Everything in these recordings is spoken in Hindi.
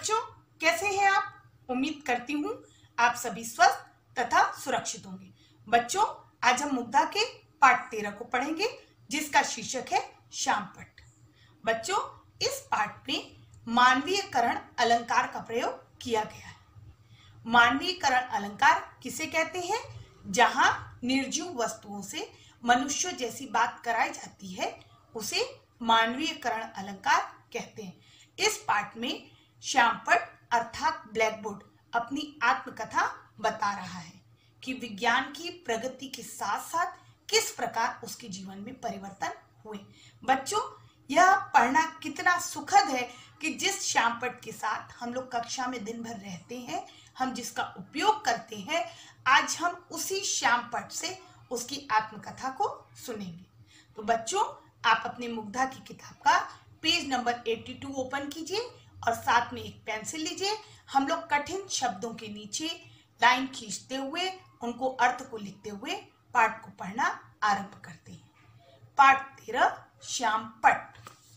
बच्चों, कैसे हैं आप? उम्मीद करती हूँ आप सभी स्वस्थ तथा सुरक्षित होंगे। बच्चों, आज हम मुग्धा के पाठ 13 को पढ़ेंगे, जिसका शीर्षक है श्यामपट्ट। बच्चों, इस पाठ में मानवीयकरण अलंकार का प्रयोग किया गया है। मानवीयकरण अलंकार किसे कहते हैं? जहां निर्जीव वस्तुओं से मनुष्य जैसी बात कराई जाती है, उसे मानवीयकरण अलंकार कहते हैं। इस पाठ में श्यामपट्ट अर्थात ब्लैक बोर्ड अपनी आत्मकथा बता रहा है कि विज्ञान की प्रगति के साथ साथ किस प्रकार उसके जीवन में परिवर्तन हुए। बच्चों, यह पढ़ना कितना सुखद है कि जिस श्यामपट्ट के साथ हम लोग कक्षा में दिन भर रहते हैं, हम जिसका उपयोग करते हैं, आज हम उसी श्यामपट्ट से उसकी आत्मकथा को सुनेंगे। तो बच्चों, आप अपने मुग्धा की किताब का पेज नंबर 82 ओपन कीजिए और साथ में एक पेंसिल लीजिए। हम लोग कठिन शब्दों के नीचे लाइन खींचते हुए उनको अर्थ को लिखते हुए पाठ को पढ़ना आरंभ करते हैं। पाठ 13 श्यामपट्ट।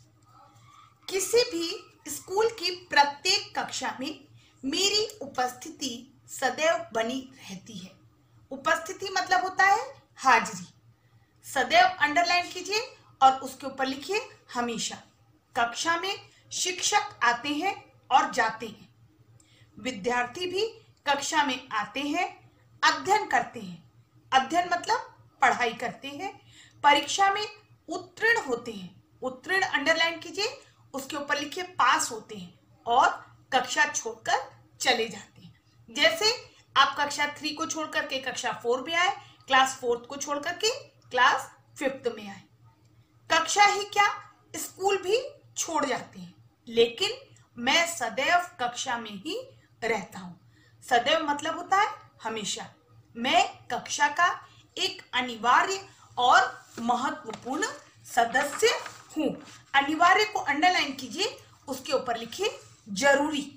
किसी भी स्कूल की प्रत्येक कक्षा में मेरी उपस्थिति सदैव बनी रहती है। उपस्थिति मतलब होता है हाजिरी। सदैव अंडरलाइन कीजिए और उसके ऊपर लिखिए हमेशा। कक्षा में शिक्षक आते हैं और जाते हैं। विद्यार्थी भी कक्षा में आते हैं, अध्ययन करते हैं। अध्ययन मतलब पढ़ाई करते हैं। परीक्षा में उत्तीर्ण होते हैं। उत्तीर्ण अंडरलाइन कीजिए, उसके ऊपर लिखिए पास होते हैं और कक्षा छोड़कर चले जाते हैं। जैसे आप कक्षा 3 को छोड़कर के कक्षा 4 में आए, क्लास 4 को छोड़कर के क्लास 5 में आए। कक्षा ही क्या, स्कूल भी छोड़ जाते हैं, लेकिन मैं सदैव कक्षा में ही रहता हूं। सदैव मतलब होता है हमेशा। मैं कक्षा का एक अनिवार्य और महत्वपूर्ण सदस्य हूं। अनिवार्य को अंडरलाइन कीजिए, उसके ऊपर लिखिए जरूरी।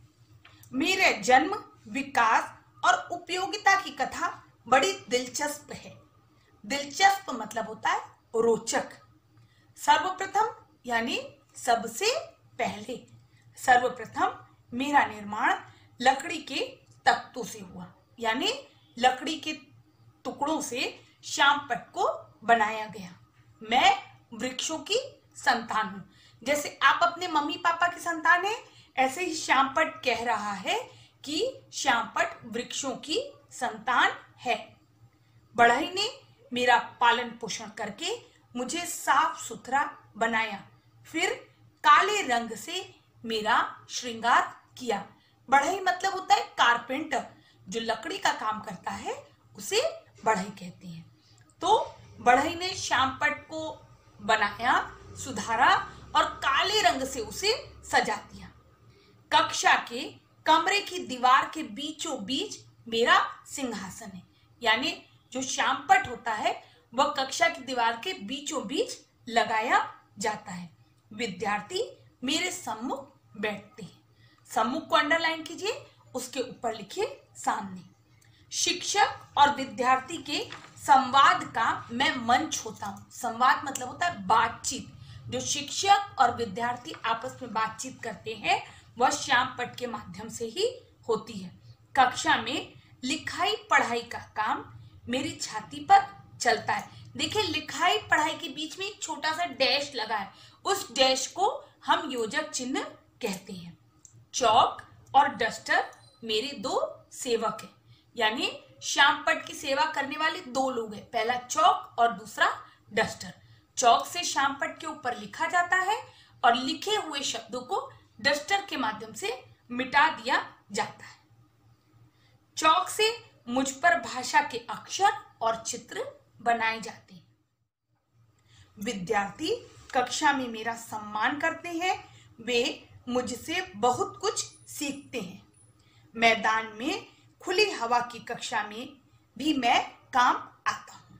मेरे जन्म, विकास और उपयोगिता की कथा बड़ी दिलचस्प है। दिलचस्प मतलब होता है रोचक। सर्वप्रथम यानी सबसे पहले। सर्वप्रथम मेरा निर्माण लकड़ी के तख्तों से हुआ, यानी लकड़ी के टुकड़ों से श्यामपट्ट को बनाया गया। मैं वृक्षों की संतान हूं। जैसे आप अपने मम्मी पापा की संतान हैं, ऐसे ही श्यामपट्ट कह रहा है कि श्यामपट्ट वृक्षों की संतान है। बढ़ई ने मेरा पालन पोषण करके मुझे साफ सुथरा बनाया, फिर काले रंग से मेरा श्रृंगार किया। बढ़ई मतलब होता है कारपेंटर, जो लकड़ी का काम करता है उसे बढ़ई कहते हैं। तो बढ़ई ने श्यामपट्ट को बनाया, सुधारा और काले रंग से उसे सजा दिया। कक्षा के कमरे की दीवार के बीचों बीच मेरा सिंहासन है, यानी जो श्यामपट्ट होता है वह कक्षा की दीवार के बीचों बीच लगाया जाता है। विद्यार्थी मेरे सम्मुख बैठते हैं। सम्मुख को अंडरलाइन कीजिए, उसके ऊपर लिखिए सामने। शिक्षक और विद्यार्थी के संवाद का मैं मंच होता हूं। संवाद मतलब होता है बातचीत। जो शिक्षक और विद्यार्थी आपस में बातचीत करते हैं वह श्यामपट्ट के माध्यम से ही होती है। कक्षा में लिखाई पढ़ाई का काम मेरी छाती पर चलता है। देखिए, लिखाई पढ़ाई के बीच में एक छोटा सा डैश लगा है, उस डैश को हम योजक चिन्ह कहते हैं। चौक और डस्टर मेरे 2 सेवक हैं, यानी श्यामपट्ट की सेवा करने वाले 2 लोग हैं। पहला चौक और दूसरा डस्टर। चौक से श्यामपट्ट के ऊपर लिखा जाता है और लिखे हुए शब्दों को डस्टर के माध्यम से मिटा दिया जाता है। चौक से मुझ पर भाषा के अक्षर और चित्र बनाए जाते हैं। विद्यार्थी कक्षा में मेरा सम्मान करते हैं, वे मुझसे बहुत कुछ सीखते हैं। मैदान में खुली हवा की कक्षा में भी मैं काम आता हूं।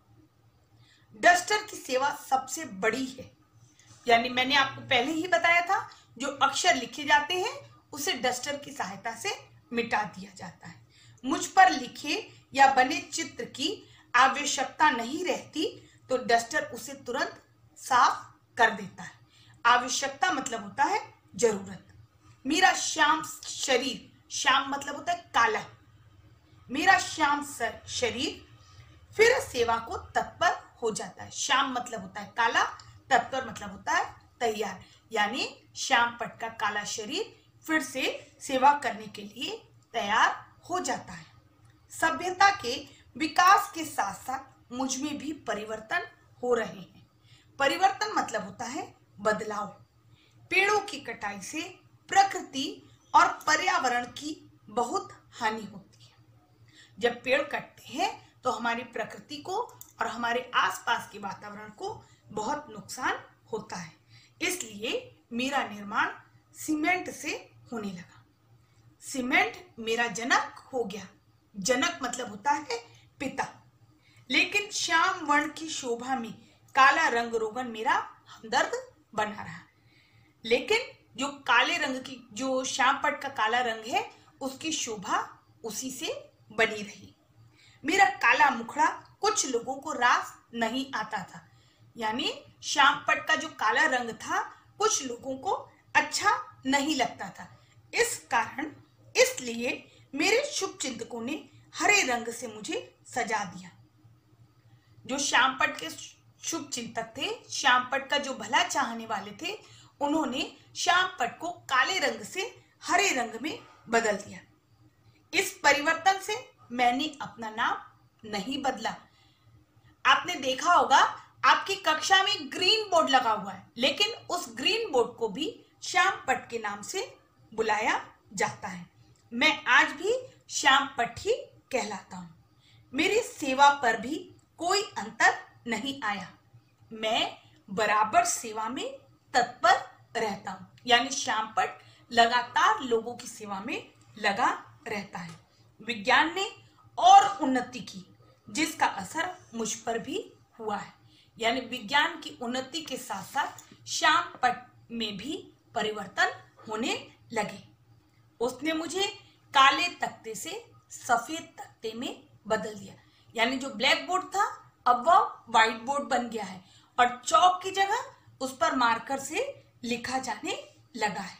डस्टर की सेवा सबसे बड़ी है, यानी मैंने आपको पहले ही बताया था, जो अक्षर लिखे जाते हैं उसे डस्टर की सहायता से मिटा दिया जाता है। मुझ पर लिखे या बने चित्र की आवश्यकता नहीं रहती तो डस्टर उसे तुरंत साफ कर देता है। आवश्यकता मतलब होता है जरूरत। मेरा श्याम शरीर, श्याम मतलब होता है काला, मेरा श्याम शरीर फिर सेवा को तत्पर हो जाता है। श्याम मतलब होता है काला, तत्पर मतलब होता है तैयार, यानी श्याम पट का काला शरीर फिर से सेवा करने के लिए तैयार हो जाता है। सभ्यता के विकास के साथ साथ मुझ में भी परिवर्तन हो रहे हैं। परिवर्तन मतलब होता है बदलाव। पेड़ों की कटाई से प्रकृति और पर्यावरण की बहुत हानि होती है। जब पेड़ कटते हैं तो हमारी प्रकृति को और हमारे आसपास के वातावरण को बहुत नुकसान होता है। इसलिए मेरा निर्माण सीमेंट से होने लगा। सीमेंट मेरा जनक हो गया। जनक मतलब होता है पिता। लेकिन श्याम वर्ण की शोभा में काला रंग रोगन मेरा हमदर्द बना रहा। लेकिन जो काले रंग की, जो श्याम पट का काला रंग है, उसकी शोभा उसी से बनी रही। मेरा काला मुखड़ा कुछ लोगों को रास नहीं आता था, यानी श्याम पट का जो काला रंग था कुछ लोगों को अच्छा नहीं लगता था। इस कारण इसलिए मेरे शुभ चिंतकों ने हरे रंग से मुझे सजा दिया। जो श्याम पट के शुभ चिंतक थे, श्याम पट का जो भला चाहने वाले थे, उन्होंने श्याम पट को काले रंग से हरे रंग में बदल दिया। इस परिवर्तन से मैंने अपना नाम नहीं बदला। आपने देखा होगा आपकी कक्षा में ग्रीन बोर्ड लगा हुआ है, लेकिन उस ग्रीन बोर्ड को भी श्याम पट के नाम से बुलाया जाता है। मैं आज भी श्याम पट ही कहलाता हूँ। मेरी सेवा पर भी कोई अंतर नहीं आया। मैं बराबर सेवा में तत्पर रहता हूँ, यानी श्याम पट लगातार लोगों की सेवा में लगा रहता है। विज्ञान ने और उन्नति की, जिसका असर मुझ पर भी हुआ है। यानी विज्ञान की उन्नति के साथ साथ श्याम पट में भी परिवर्तन होने लगे। उसने मुझे काले तख्ते से सफेद तख्ते में बदल दिया, यानी जो ब्लैक बोर्ड था अब वह व्हाइट बोर्ड बन गया है और चौक की जगह उस पर मार्कर से लिखा जाने लगा है।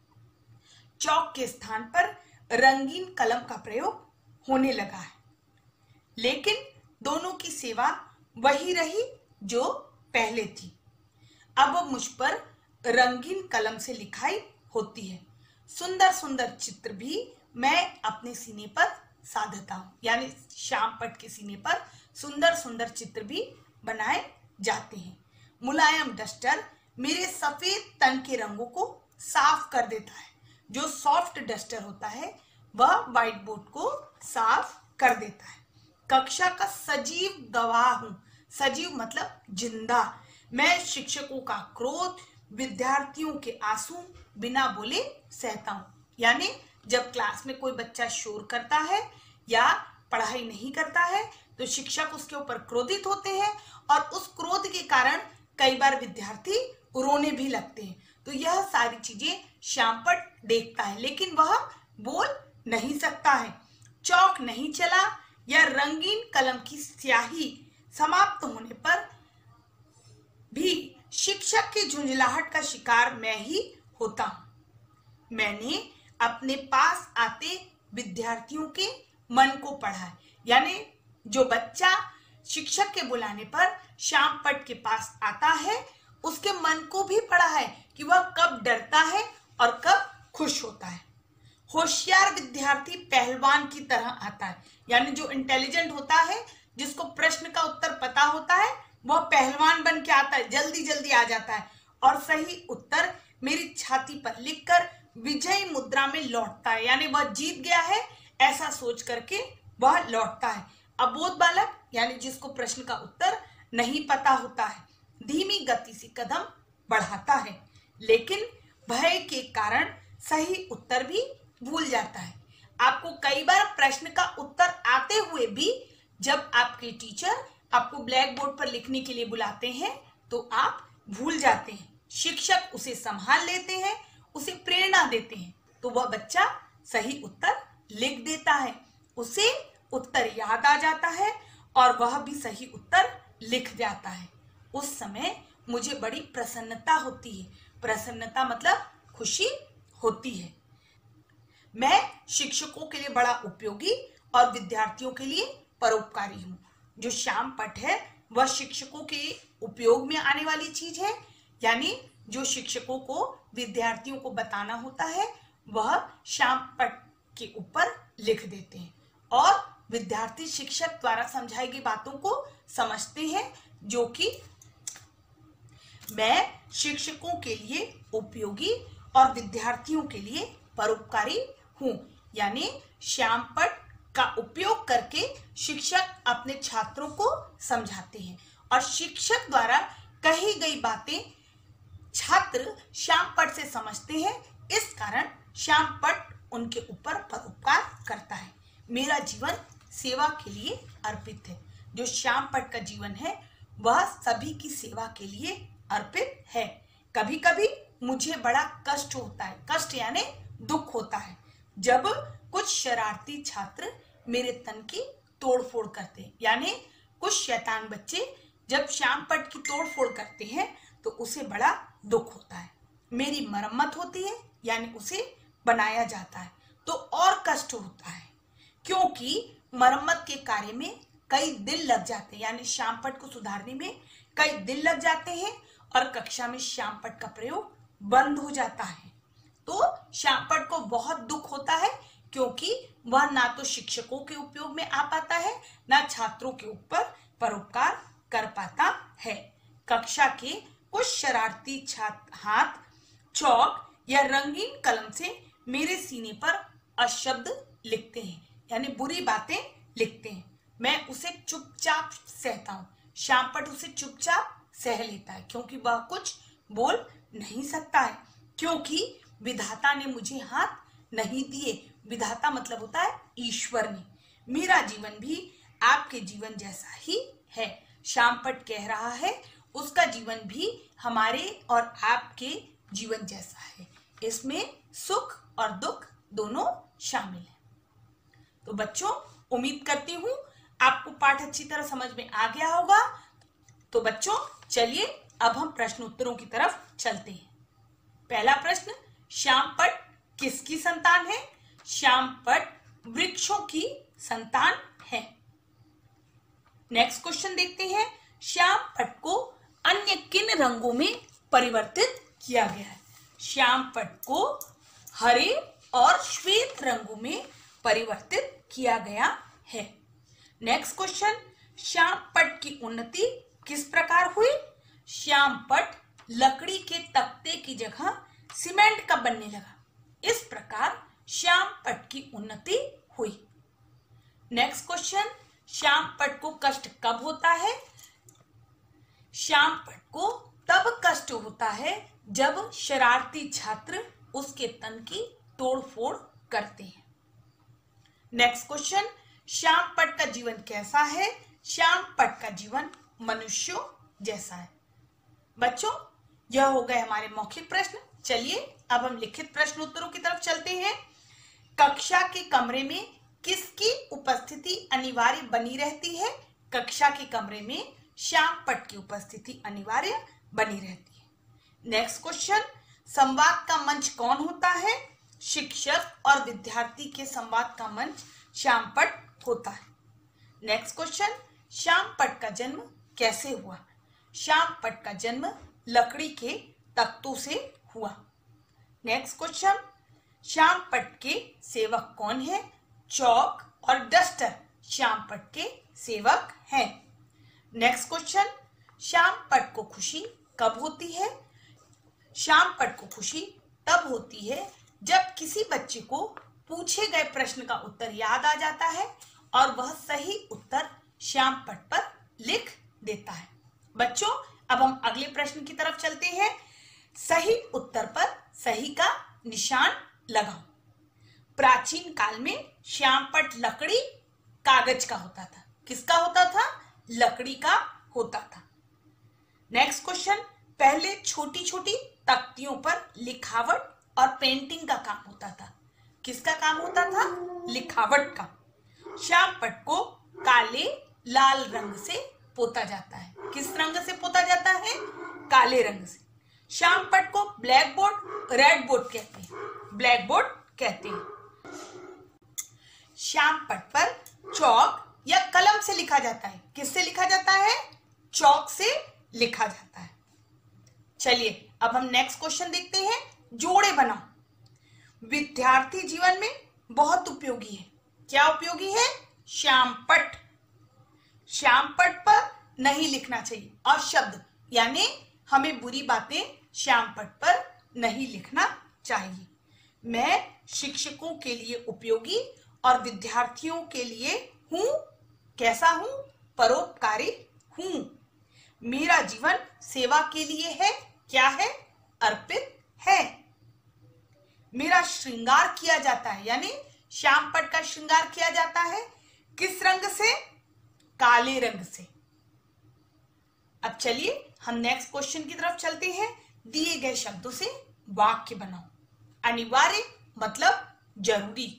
चौक के स्थान पर रंगीन कलम का प्रयोग होने लगा है। लेकिन दोनों की सेवा वही रही जो पहले थी। अब मुझ पर रंगीन कलम से लिखाई होती है। सुंदर सुंदर चित्र भी मैं अपने सीने पर साधता हूँ, यानी श्याम पट के सीने पर सुंदर सुंदर चित्र भी बनाए जाते हैं। मुलायम डस्टर मेरे सफेद तन के रंगों को साफ कर देता है। जो सॉफ्ट डस्टर होता है वह व्हाइट बोर्ड को साफ कर देता है। कक्षा का सजीव गवाह हूं। सजीव मतलब जिंदा। मैं शिक्षकों का क्रोध, विद्यार्थियों के आंसू बिना बोले सहता हूं। यानी जब क्लास में कोई बच्चा शोर करता है या पढ़ाई नहीं करता है तो शिक्षक उसके ऊपर क्रोधित होते हैं और उस क्रोध के कारण कई बार विद्यार्थी रोने भी लगते हैं। तो यह सारी चीजें श्याम पट देखता है, लेकिन वह बोल नहीं सकता है। चौक नहीं चला या रंगीन कलम की स्याही समाप्त होने पर भी शिक्षक की झुंझलाहट का शिकार मैं ही होता हूं। मैंने अपने पास आते विद्यार्थियों के मन को पढ़ा है, यानी जो बच्चा शिक्षक के बुलाने पर श्याम पट के पास आता है उसके मन को भी पढ़ा है कि वह कब डरता है और कब खुश होता है। होशियार विद्यार्थी पहलवान की तरह आता है, यानी जो इंटेलिजेंट होता है, जिसको प्रश्न का उत्तर पता होता है, वह पहलवान बन के आता है, जल्दी जल्दी आ जाता है और सही उत्तर मेरी छाती पर लिखकर विजयी मुद्रा में लौटता है, यानी वह जीत गया है ऐसा सोच करके वह लौटता है। अबोध बालक यानी जिसको प्रश्न का उत्तर नहीं पता होता है, धीमी गति से कदम बढ़ाता है, लेकिन भय के कारण सही उत्तर भी भूल जाता है। आपको कई बार प्रश्न का उत्तर आते हुए भी जब आपके टीचर आपको ब्लैक बोर्ड पर लिखने के लिए बुलाते हैं तो आप भूल जाते हैं। शिक्षक उसे संभाल लेते हैं, उसे प्रेरणा देते हैं, तो वह बच्चा सही उत्तर लिख देता है, उसे उत्तर याद आ जाता है और वह भी सही उत्तर लिख जाता है। उस समय मुझे बड़ी प्रसन्नता होती है। प्रसन्नता मतलब खुशी होती है। मैं शिक्षकों के लिए बड़ा उपयोगी और विद्यार्थियों के लिए परोपकारी हूँ। जो श्याम पट्ट है वह शिक्षकों के उपयोग में आने वाली चीज है, यानी जो शिक्षकों को विद्यार्थियों को बताना होता है वह श्याम पट्ट के ऊपर लिख देते हैं और विद्यार्थी शिक्षक द्वारा समझाई गई बातों को समझते हैं, जो कि मैं शिक्षकों के लिए उपयोगी और विद्यार्थियों के लिए परोपकारी हूँ। यानी श्याम पट्ट का उपयोग करके शिक्षक अपने छात्रों को समझाते हैं और शिक्षक द्वारा कही गई बातें छात्र श्याम पट्ट से समझते हैं। इस कारण श्याम पट्ट उनके ऊपर परोपकार करता है। मेरा जीवन सेवा के लिए अर्पित है। जो श्याम पट्ट का जीवन है वह सभी की सेवा के लिए अर्पित है। कभी कभी मुझे बड़ा कष्ट होता है, कष्ट यानी दुख होता है, जब कुछ शरारती छात्र मेरे तन की तोड़फोड़ करते हैं। यानी कुछ शैतान बच्चे जब श्याम पट्ट की तोड़फोड़ करते हैं तो उसे बड़ा दुख होता है। मेरी मरम्मत होती है यानी उसे बनाया जाता है तो और कष्ट होता है, क्योंकि मरम्मत के कार्य में कई दिन लग जाते हैं। यानी श्याम पट्ट को सुधारने में कई दिन लग जाते हैं और कक्षा में श्याम पट्ट का प्रयोग बंद हो जाता है। तो श्याम पट्ट को बहुत दुख होता है, क्योंकि वह ना तो शिक्षकों के उपयोग में आ पाता है ना छात्रों के ऊपर परोपकार कर पाता है। कक्षा के कुछ शरारती छात्र हाथ चौक या रंगीन कलम से मेरे सीने पर अशब्द लिखते हैं, यानी बुरी बातें लिखते हैं। मैं उसे चुपचाप सहता हूँ। श्याम पट्ट उसे चुपचाप सह लेता है, क्योंकि वह कुछ बोल नहीं सकता है, क्योंकि विधाता ने मुझे हाथ नहीं दिए। विधाता मतलब होता है ईश्वर ने। मेरा जीवन भी आपके जीवन जैसा ही है। श्याम पट्ट कह रहा है उसका जीवन भी हमारे और आपके जीवन जैसा है। इसमें सुख और दुख दोनों शामिल हैं। तो बच्चों, उम्मीद करती हूँ आपको पाठ अच्छी तरह समझ में आ गया होगा। तो बच्चों चलिए अब हम प्रश्न उत्तरों की तरफ चलते हैं। पहला प्रश्न, श्याम पट्ट किसकी संतान है? श्याम पट्ट वृक्षों की संतान है। नेक्स्ट क्वेश्चन देखते हैं, श्याम पट्ट को अन्य किन रंगों में परिवर्तित किया गया है? श्याम पट्ट को हरे और श्वेत रंगों में परिवर्तित किया गया है। नेक्स्ट क्वेश्चन, श्याम पट्ट की उन्नति किस प्रकार हुई? श्याम पट्ट लकड़ी के तख्ते की जगह सीमेंट का बनने लगा। इस प्रकार श्याम पट्ट की उन्नति हुई। नेक्स्ट क्वेश्चन, श्याम पट्ट को कष्ट कब होता है? श्याम पट्ट को तब कष्ट होता है जब शरारती छात्र उसके तन की तोड़फोड़ करते हैं। नेक्स्ट क्वेश्चन, श्याम पट्ट का जीवन कैसा है? श्याम पट्ट का जीवन मनुष्यों जैसा है। बच्चों, यह हो गए हमारे मौखिक प्रश्न। चलिए अब हम लिखित प्रश्न उत्तरों की तरफ चलते हैं। कक्षा के कमरे में किसकी उपस्थिति अनिवार्य बनी रहती है? कक्षा के कमरे में श्याम पट्ट की उपस्थिति अनिवार्य बनी रहती है। नेक्स्ट क्वेश्चन, संवाद का मंच कौन होता है? शिक्षक और विद्यार्थी के संवाद का मंच श्याम पट्ट होता है। नेक्स्ट क्वेश्चन, श्याम पट्ट का जन्म कैसे हुआ? श्याम पट्ट का जन्म लकड़ी के तख्तों से हुआ। नेक्स्ट क्वेश्चन, श्याम पट्ट के सेवक कौन है? चौक और डस्टर श्याम पट्ट के सेवक हैं। नेक्स्ट क्वेश्चन, श्याम पट्ट को खुशी कब होती है? श्याम पट्ट को खुशी तब होती है जब किसी बच्चे को पूछे गए प्रश्न का उत्तर याद आ जाता है और वह सही उत्तर श्याम पट्ट पर लिख देता है। बच्चों, अब हम अगले प्रश्न की तरफ चलते हैं। सही उत्तर पर सही का निशान लगाओ। प्राचीन काल में श्याम पट्ट लकड़ी कागज का होता था। किसका होता था? लकड़ी का होता था। नेक्स्ट क्वेश्चन, पहले छोटी छोटी तख्तियों पर लिखावट और पेंटिंग का काम होता था। किसका काम होता था? लिखावट का। श्याम पट्ट को काले लाल रंग से पोता जाता है। किस रंग से पोता जाता है? काले रंग से। श्याम पट्ट को ब्लैक बोर्ड, रेड बोर्ड कहते हैं। ब्लैक बोर्ड कहते हैं। श्याम पट पर चौक या कलम से लिखा जाता है। किससे लिखा जाता है? चौक से लिखा जाता है। चलिए अब हम नेक्स्ट क्वेश्चन देखते हैं। जोड़े बनाओ। विद्यार्थी जीवन में बहुत उपयोगी है। क्या उपयोगी है? श्याम पट। श्याम पट पर नहीं लिखना चाहिए। अशब्द यानी हमें बुरी बातें श्याम पट पर नहीं लिखना चाहिए। मैं शिक्षकों के लिए उपयोगी और विद्यार्थियों के लिए हूं। कैसा हूं? परोपकारी हूं। मेरा जीवन सेवा के लिए है। क्या है? अर्पित है। मेरा श्रृंगार किया जाता है, यानी श्याम पट का श्रृंगार किया जाता है किस रंग से? काले रंग से। अब चलिए हम नेक्स्ट क्वेश्चन की तरफ चलते हैं। दिए गए शब्दों से वाक्य बनाओ। अनिवार्य मतलब जरूरी।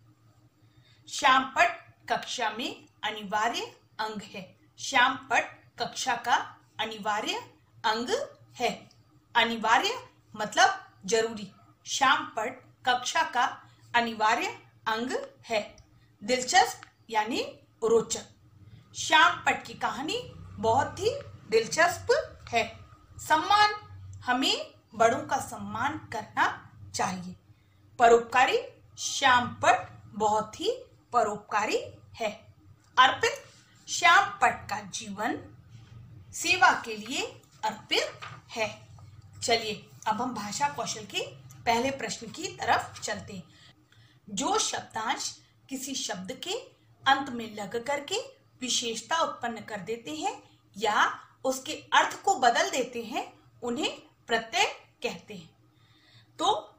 श्याम पट कक्षा में अनिवार्य अंग है। श्याम पट कक्षा का अनिवार्य अंग है। अनिवार्य मतलब जरूरी। श्याम पट कक्षा का अनिवार्य अंग है। दिलचस्प यानी रोचक। श्याम पट की कहानी बहुत ही दिलचस्प है। सम्मान, हमें बड़ों का सम्मान करना चाहिए। परोपकारी, श्याम पट बहुत ही परोपकारी है। अर्पित, श्याम पट का जीवन सेवा के लिए अर्पित है। चलिए अब हम भाषा कौशल के पहले प्रश्न की तरफ चलते हैं। जो शब्दांश किसी शब्द के अंत में लग करके विशेषता उत्पन्न कर देते हैं या उसके अर्थ को बदल देते हैं उन्हें प्रत्यय कहते हैं। तो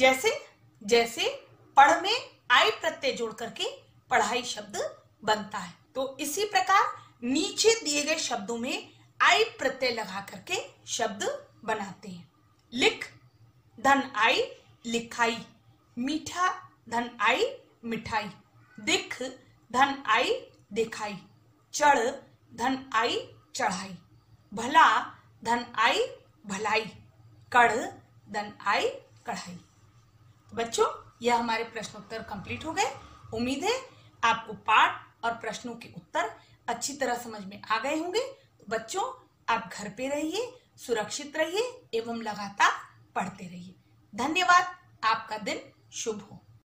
जैसे पढ़ में आई प्रत्यय जोड़ करके पढ़ाई शब्द बनता है, तो इसी प्रकार नीचे दिए गए शब्दों में आई प्रत्यय लगा करके शब्द बनाते हैं। लिख, धन आई लिखाई। मीठा, धन आई मिठाई। दिख, धन आई दिखाई। चढ़, धन आई चढ़ाई। भला, धन आई भलाई। कढ़, धन आई कढ़ाई। तो बच्चों यह हमारे प्रश्नोत्तर कंप्लीट हो गए। उम्मीद है आपको पाठ और प्रश्नों के उत्तर अच्छी तरह समझ में आ गए होंगे। तो बच्चों आप घर पे रहिए, सुरक्षित रहिए एवं लगातार पढ़ते रहिए। धन्यवाद। आपका दिन शुभ हो।